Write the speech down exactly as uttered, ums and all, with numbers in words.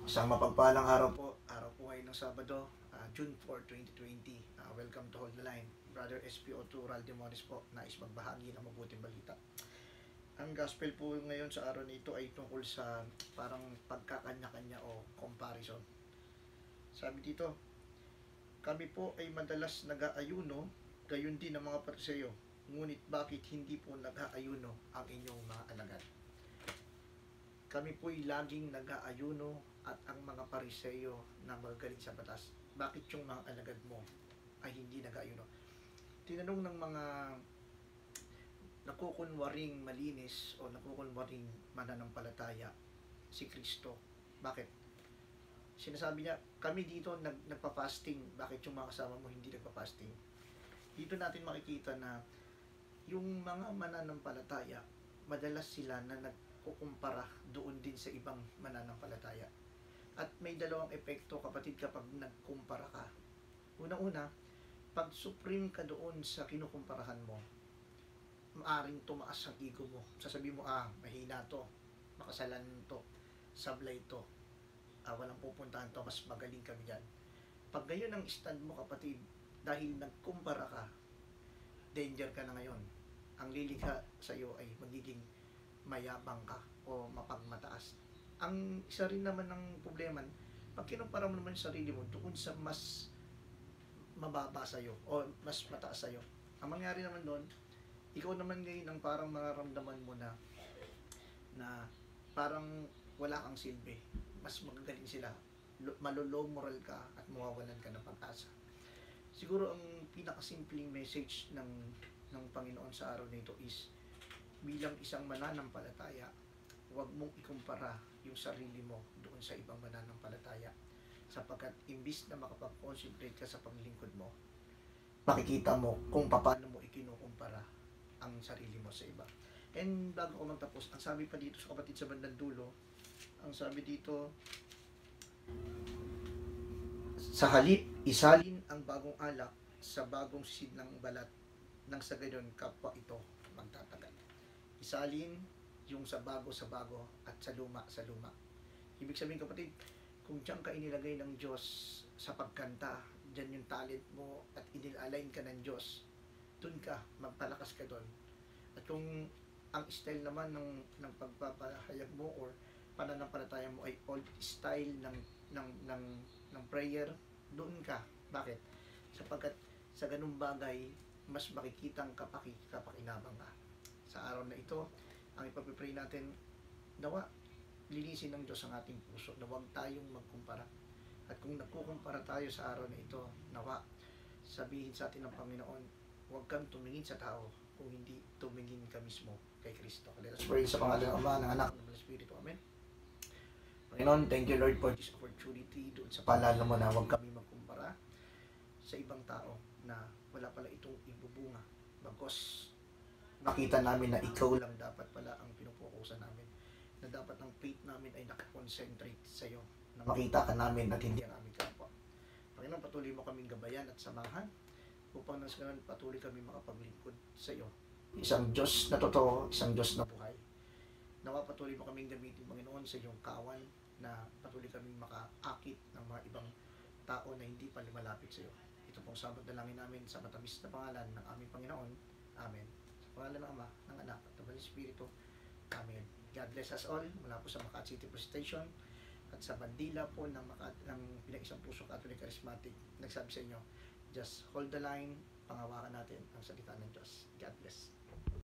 Isang mapagpalang araw po, araw po ngayon ng Sabado, ah, June fourth, twenty twenty. Ah, welcome to Hold the Line. Brother S P O two Raldemores po, nais magbahagi ng mabuting balita. Ang gospel po ngayon sa araw nito ay tungkol sa parang pagkakanya-kanya o comparison. Sabi dito, kami po ay madalas nag-aayuno, gayon din ang mga Pariseo. Ngunit bakit hindi po nag-aayuno ang inyong mga alagad? Kami po'y laging nag-aayuno at ang mga Pariseo na magagaling sa batas. Bakit yung mga alagad mo ay hindi nag-aayuno? Tinanong ng mga nakukunwaring malinis o nakukunwaring mananampalataya si Kristo. Bakit? Sinasabi niya, kami dito nag, nagpa-fasting. Bakit yung mga kasama mo hindi nagpa-fasting? Dito natin makikita na yung mga mananampalataya, madalas sila na nagkukumpara doon din sa ibang mananampalataya. At may dalawang epekto, kapatid, kapag nagkumpara ka. Una-una, pag supreme ka doon sa kinukumparahan mo, maaring tumaas ang ego mo. Sasabihin mo, ah, mahina to, makasalan to, sablay to, ah, walang pupuntahan to, mas magaling kami dyan. Pag gayon ang stand mo, kapatid, dahil nagkumpara ka, danger ka na ngayon. Ang lilikha sa iyo ay magiging mayabang ka o mapagmataas. Ang isa rin naman ng problema, pag kinumpara mo naman yung sarili mo doon sa mas mababa sa iyo o mas mataas sa iyo, ang mangyari naman doon, ikaw naman ngayon ang parang mararamdaman mo na na parang wala kang silbi. Mas magagaling sila. Malolow moral ka at mawawalan ka ng pag-asa. Siguro ang pinakasimpleng message ng ng Panginoon sa araw nito is bilang isang mananampalataya, huwag mong ikumpara yung sarili mo doon sa ibang mananampalataya, sapagkat imbis na makapag-concentrate ka sa paglilingkod mo, makikita mo kung paano mo ikinukumpara ang sarili mo sa iba. And bago ko magtapos, ang sabi pa dito sa kapatid sa bandang dulo, ang sabi dito, sa halip, isalin ang bagong alak sa bagong sisid ng balat, nang sa gayon kapwa ito magtatagal. Isalin yung sa bago sa bago at sa luma sa luma. Ibig sabihin, kapatid, kung diyan ka inilagay ng Diyos sa pagkanta, diyan yung talent mo at inilalign ka ng Diyos, dun ka, magpalakas ka dun. At kung ang style naman ng, ng pagpapahayag mo or pananampalataya mo ay old style ng, ng, ng, ng prayer, doon ka. Bakit? Sapagkat sa ganung bagay, mas makikitang kapaki, kapakinabang ka. Sa araw na ito, ang ipagpipray natin, nawa, linisin ng Diyos ang ating puso, na huwag tayong magkumpara. At kung nagkukumpara tayo sa araw na ito, nawa, sabihin sa atin ng Panginoon, huwag kang tumingin sa tao, kung hindi tumingin ka mismo kay Kristo. Let us pray sa pangalan ng Ama, ng Anak, ng Espiritu. Amen. Panginoon, thank you Lord for this opportunity doon sa paalala mo na huwag kami magkumpara sa ibang tao na wala pala itong ibubunga. Bagos nakita namin na ikaw lang dapat pala ang pinupukusan namin. Na dapat ang faith namin ay nakakonsentrate sa iyo. Na makita ka namin at hindi ang aming kapwa. Panginoon, patuloy mo kaming gabayan at samahan upang nang ganun patuloy kami makapaglingkod sa iyo. Isang Diyos na totoo, isang Diyos na buhay. Nawa patuloy mo kaming gamitin, Panginoon, sa iyong kawan na patuloy kaming makaakit ng mga ibang tao na hindi pa lumalapit sa iyo. Ito pong sabot na langin namin sa matamis na pangalan ng aming Panginoon. Amen. Sa pangalan ng Ama, ng Anak, at ng Espiritu. Amen. God bless us all mula po sa Makati City Police Station at sa bandila po ng, Makati, ng Pinag-Isang Puso Catholic Charismatic. Nagsabi sa inyo, just hold the line, pangawakan natin ang salita ng Diyos. God bless.